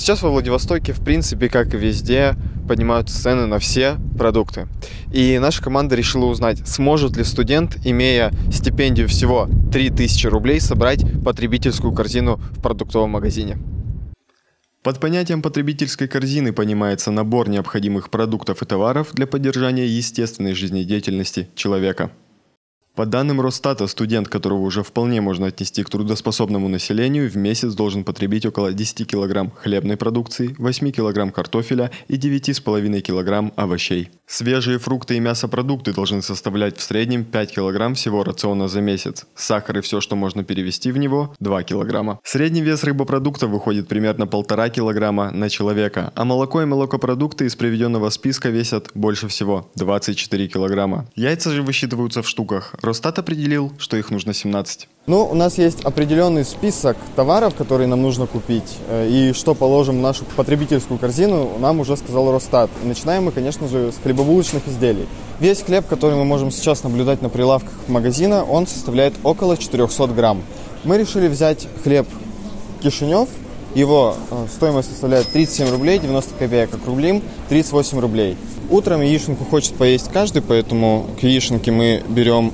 Сейчас во Владивостоке, в принципе, как и везде, поднимаются цены на все продукты. И наша команда решила узнать, сможет ли студент, имея стипендию всего 3000 рублей, собрать потребительскую корзину в продуктовом магазине. Под понятием потребительской корзины понимается набор необходимых продуктов и товаров для поддержания естественной жизнедеятельности человека. По данным Росстата, студент, которого уже вполне можно отнести к трудоспособному населению, в месяц должен потребить около 10 кг хлебной продукции, 8 кг картофеля и 9,5 кг овощей. Свежие фрукты и мясопродукты должны составлять в среднем 5 кг всего рациона за месяц. Сахар и все, что можно перевести в него – 2 кг. Средний вес рыбопродуктов выходит примерно 1,5 кг на человека, а молоко и молокопродукты из приведенного списка весят больше всего – 24 кг. Яйца же высчитываются в штуках. Росстат определил, что их нужно 17. Ну, у нас есть определенный список товаров, которые нам нужно купить, и что положим в нашу потребительскую корзину, нам уже сказал Росстат. И начинаем мы, конечно же, с хлебобулочных изделий. Весь хлеб, который мы можем сейчас наблюдать на прилавках магазина, он составляет около 400 грамм. Мы решили взять хлеб Кишинев. Его стоимость составляет 37 рублей 90 копеек, округлим 38 рублей. Утром яишенку хочет поесть каждый, поэтому к яишенке мы берем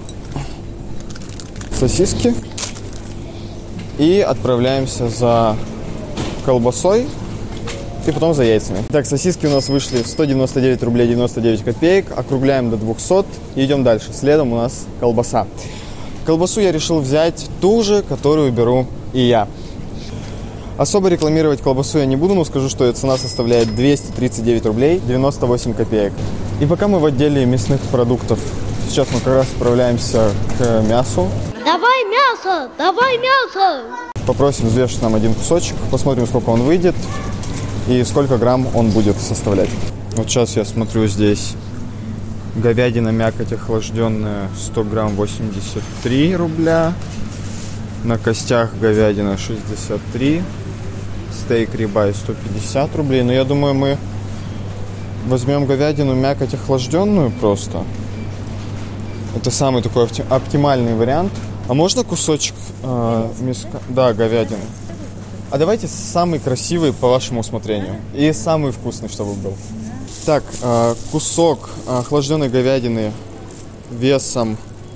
сосиски и отправляемся за колбасой и потом за яйцами. Так, сосиски у нас вышли 199 рублей 99 копеек, округляем до 200 и идем дальше. Следом у нас колбаса. Колбасу я решил взять ту же, которую беру и я. Особо рекламировать колбасу я не буду, но скажу, что ее цена составляет 239 рублей 98 копеек. И пока мы в отделе мясных продуктов, сейчас мы как раз отправляемся к мясу. Давай мясо! Давай мясо! Попросим взвешивать нам один кусочек, посмотрим, сколько он выйдет и сколько грамм он будет составлять. Вот сейчас я смотрю, здесь говядина мякоть охлажденная 100 грамм 83 рубля, на костях говядина 63, стейк рибай 150 рублей. Но я думаю, мы возьмем говядину мякоть охлажденную просто. Это самый такой оптимальный вариант. А можно кусочек мяска? Да, говядины. А давайте самый красивый по вашему усмотрению. И самый вкусный, чтобы был. Так, кусок охлажденной говядины весом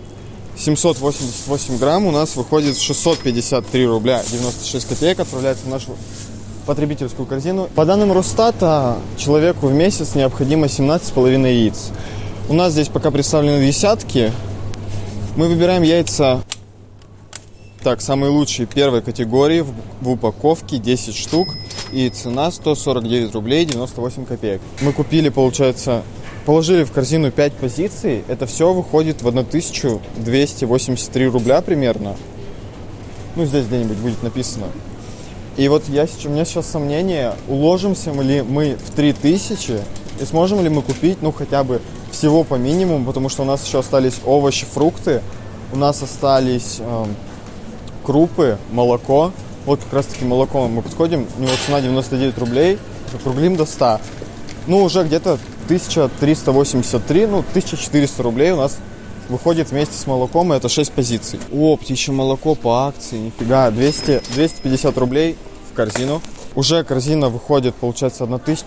788 грамм у нас выходит 653 рубля 96 копеек. Отправляется в нашу потребительскую корзину. По данным Росстата, человеку в месяц необходимо 17,5 яиц. У нас здесь пока представлены десятки. Мы выбираем яйца, так, самые лучшие первой категории в упаковке 10 штук. И цена 149 рублей 98 копеек. Мы купили, получается, положили в корзину 5 позиций. Это все выходит в 1283 рубля примерно. Ну, здесь где-нибудь будет написано. И вот у меня сейчас сомнение, уложимся ли мы в 3000 и сможем ли мы купить, ну, хотя бы всего по минимуму, потому что у нас еще остались овощи, фрукты, у нас остались крупы, молоко. Вот как раз таки молоко мы подходим, у него цена 99 рублей, округлим до 100. Ну, уже где-то 1383, ну, 1400 рублей у нас выходит вместе с молоком, и это 6 позиций. О, птичье молоко по акции, нифига, 250 рублей в корзину. Уже корзина выходит, получается,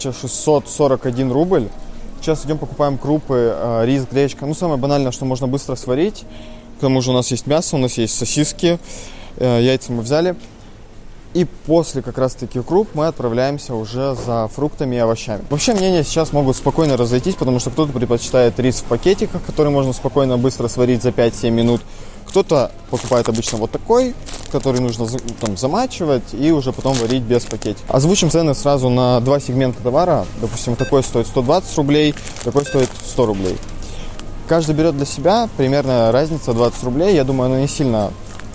1641 рубль. Сейчас идем покупаем крупы, рис, гречка. Ну, самое банальное, что можно быстро сварить. К тому же у нас есть мясо, у нас есть сосиски, яйца мы взяли. И после как раз-таки круп мы отправляемся уже за фруктами и овощами. Вообще мнения сейчас могут спокойно разойтись, потому что кто-то предпочитает рис в пакетиках, который можно спокойно быстро сварить за 5-7 минут. Кто-то покупает обычно вот такой, который нужно там замачивать и уже потом варить без пакетика. Озвучим цены сразу на два сегмента товара. Допустим, такой стоит 120 рублей, такой стоит 100 рублей. Каждый берет для себя, примерно разница 20 рублей. Я думаю, она не сильно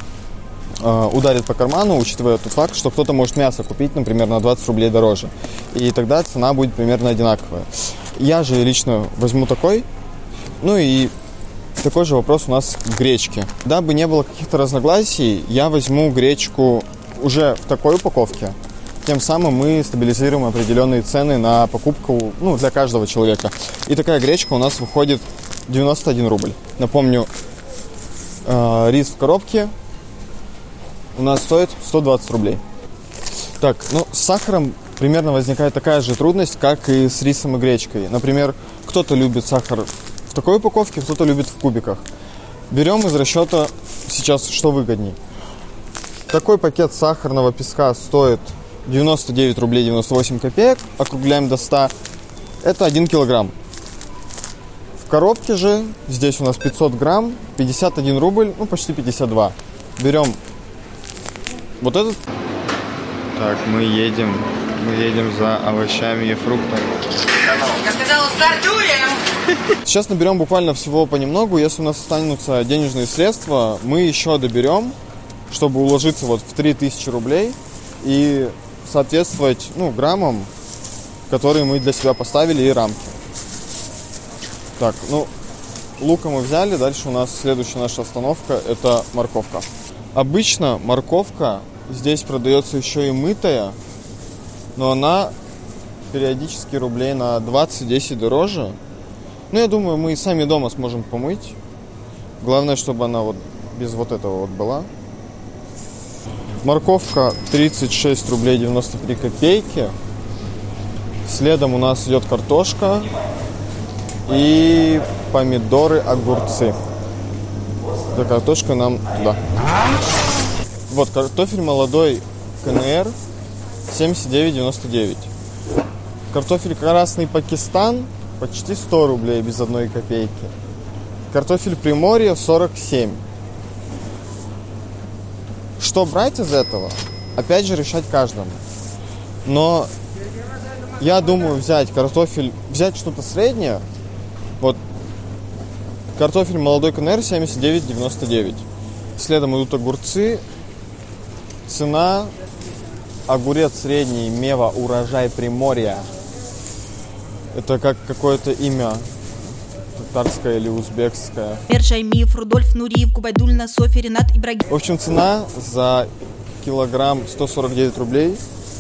ударит по карману, учитывая тот факт, что кто-то может мясо купить, например, на 20 рублей дороже. И тогда цена будет примерно одинаковая. Я же лично возьму такой. Ну и такой же вопрос у нас к гречке. Дабы не было каких-то разногласий, я возьму гречку уже в такой упаковке. Тем самым мы стабилизируем определенные цены на покупку, ну, для каждого человека. И такая гречка у нас выходит 91 рубль. Напомню, рис в коробке у нас стоит 120 рублей. Так, ну, с сахаром примерно возникает такая же трудность, как и с рисом и гречкой. Например, кто-то любит сахар в такой упаковке, кто-то любит в кубиках. Берем из расчета сейчас, что выгодней. Такой пакет сахарного песка стоит 99 рублей 98 копеек, округляем до 100. Это 1 килограмм. В коробке же, здесь у нас 500 грамм, 51 рубль, ну почти 52. Берем вот этот. Так, мы едем за овощами и фруктами. Я сказала, стартуем! Сейчас наберем буквально всего понемногу. Если у нас останутся денежные средства, мы еще доберем, чтобы уложиться вот в 3000 рублей и соответствовать, граммам, которые мы для себя поставили, и рамки. Так, лука мы взяли. Дальше у нас следующая наша остановка – это морковка. Обычно морковка здесь продается еще и мытая, но она периодически рублей на 20-10 дороже. Я думаю, мы и сами дома сможем помыть. Главное, чтобы она вот без вот этого вот была. Морковка 36 рублей 93 копейки. Следом у нас идет картошка и помидоры, огурцы. За картошкой нам туда. Вот картофель молодой КНР 79,99. Картофель красный Пакистан почти 100 рублей без 1 копейки. Картофель Приморье 47. Что брать из этого? Опять же, решать каждому. Но я думаю взять что-то среднее. Вот картофель молодой КНР 79,99. Следом идут огурцы. Цена: огурец средний Мева урожай Приморья. Это как какое-то имя татарское или узбекское. Шаймиев, Рудольф Нуриев, Губайдульна, Софья, Ренат, Ибрагим. В общем, цена за килограмм 149 рублей.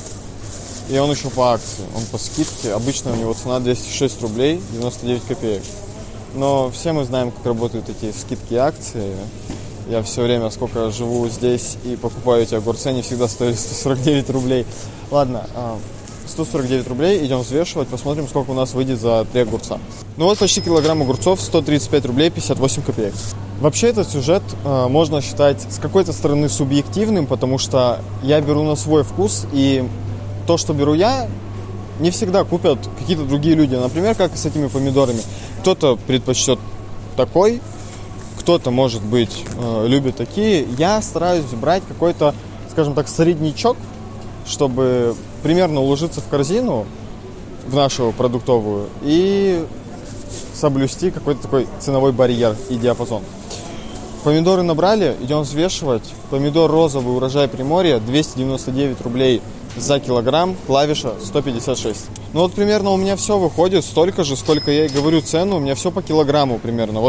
И он еще по акции, он по скидке. Обычно у него цена 206 рублей 99 копеек. Но все мы знаем, как работают эти скидки и акции. Я все время, сколько живу здесь и покупаю эти огурцы, они всегда стоили 149 рублей. Ладно, 149 рублей, идем взвешивать, посмотрим, сколько у нас выйдет за 3 огурца. Вот почти килограмм огурцов, 135 рублей 58 копеек. Вообще этот сюжет можно считать с какой-то стороны субъективным, потому что я беру на свой вкус, и то, что беру я, не всегда купят какие-то другие люди. Например, как и с этими помидорами. Кто-то предпочтет такой, кто-то, может быть, любит такие. Я стараюсь брать какой-то, скажем так, среднячок, чтобы примерно уложиться в корзину, в нашу продуктовую, и соблюсти какой-то такой ценовой барьер и диапазон. Помидоры набрали, идем взвешивать. Помидор розовый урожай Приморья 299 рублей за килограмм, клавиша 156. Примерно у меня все выходит столько же, сколько я и говорю цену, у меня все по килограмму примерно.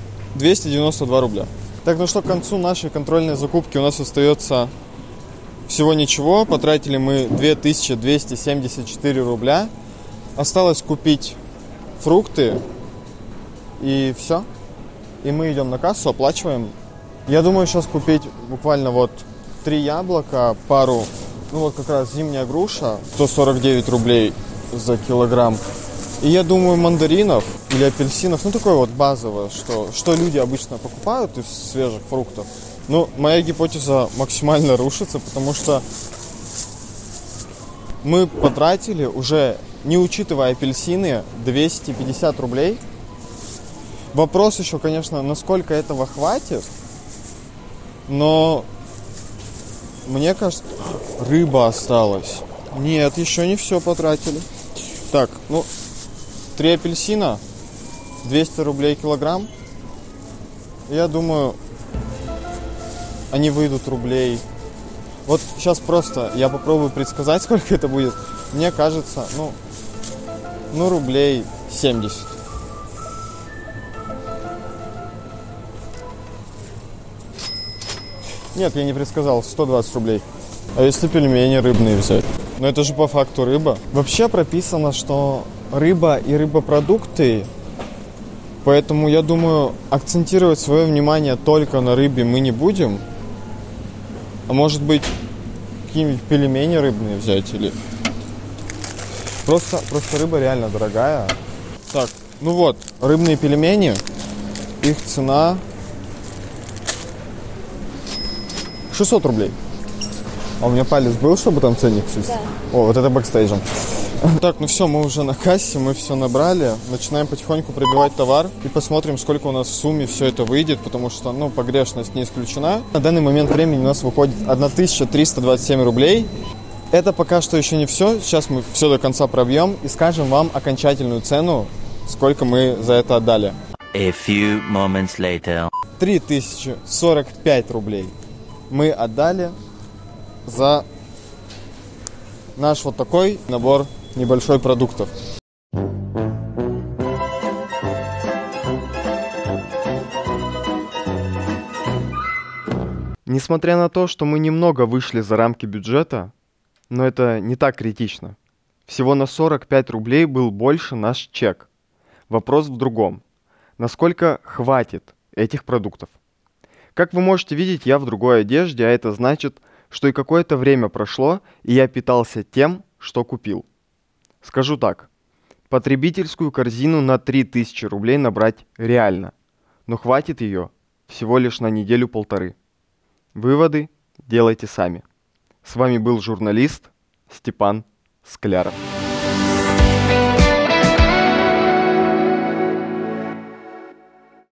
292 рубля. Так, к концу нашей контрольной закупки у нас остается всего ничего. Потратили мы 2274 рубля. Осталось купить фрукты и все. И мы идем на кассу, оплачиваем. Я думаю сейчас купить буквально 3 яблока, пару, как раз зимняя груша, 149 рублей за килограмм. И я думаю, мандаринов или апельсинов, такое базовое, что люди обычно покупают из свежих фруктов. Моя гипотеза максимально рушится, потому что мы потратили уже, не учитывая апельсины, 250 рублей. Вопрос еще, конечно, насколько этого хватит, но мне кажется, рыба осталась. Нет, еще не все потратили. Так, 3 апельсина, 200 рублей килограмм. Я думаю, они выйдут рублей. Сейчас просто я попробую предсказать, сколько это будет. Мне кажется, рублей 70. Нет, я не предсказал, 120 рублей. А если пельмени рыбные взять? Это же по факту рыба. Вообще прописано, что рыба и рыбопродукты, поэтому я думаю, акцентировать свое внимание только на рыбе мы не будем. А может быть, какие-нибудь пельмени рыбные взять или Просто рыба реально дорогая. Так, ну вот, рыбные пельмени, их цена 600 рублей. А у меня палец был, чтобы там ценник сесть? Да. О, вот это бэкстейджем. Так, ну все, мы уже на кассе, мы все набрали. Начинаем потихоньку пробивать товар и посмотрим, сколько у нас в сумме все это выйдет, потому что, ну, погрешность не исключена. На данный момент времени у нас выходит 1327 рублей. Это пока что еще не все. Сейчас мы все до конца пробьем и скажем вам окончательную цену, сколько мы за это отдали. A few moments later. 3045 рублей мы отдали за наш вот такой набор небольшой продуктов. Несмотря на то, что мы немного вышли за рамки бюджета, но это не так критично. Всего на 45 рублей был больше наш чек. Вопрос в другом. Насколько хватит этих продуктов? Как вы можете видеть, я в другой одежде, а это значит, что и какое-то время прошло, и я питался тем, что купил. Скажу так. Потребительскую корзину на 3000 рублей набрать реально, но хватит ее всего лишь на неделю-полторы. Выводы делайте сами. С вами был журналист Степан Скляров.